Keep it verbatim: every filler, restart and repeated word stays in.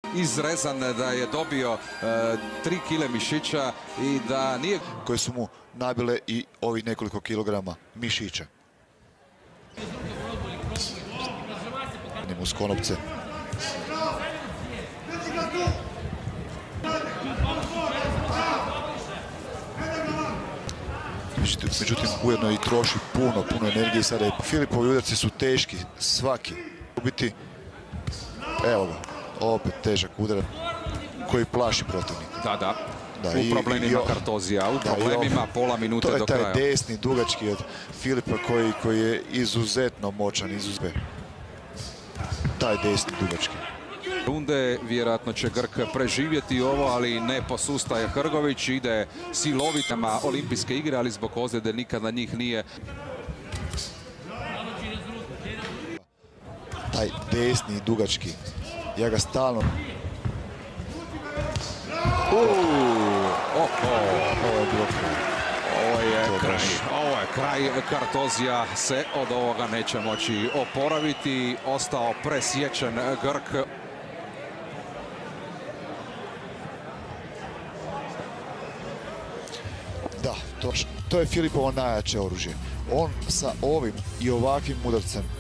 izrezan, da je dobio uh, tri kile mišića i da nije... Koje su mu nabile i ovih nekoliko kilograma mišića. Uz konopce. Međutim, ujedno i troši puno, puno energije. Sada Filipovi udarci su teški, svaki. U biti, evo ga, opet težak udar koji plaši protivnika. Da, da. Da, u problemima Kartozija, u problemima pola minute do kraja. To je taj desni, dugački od Filipa koji, koji je izuzetno moćan, izuzetno. Taj desni, dugački. Runde, vjerojatno će Grk preživjeti ovo, ali ne posustaje Hrgović, ide silovitama olimpijske igre, ali zbog ozljede nikada njih nije. Taj desni, dugački, ja ga stalno... Ovo je bilo kraj. Ovo je kraj. Ovo je kraj. Kartozija se od ovoga neće moći oporaviti. Ostao presječen Grk. Da, to, to je Filipovo najjače oružje. On sa ovim i ovakvim udarcem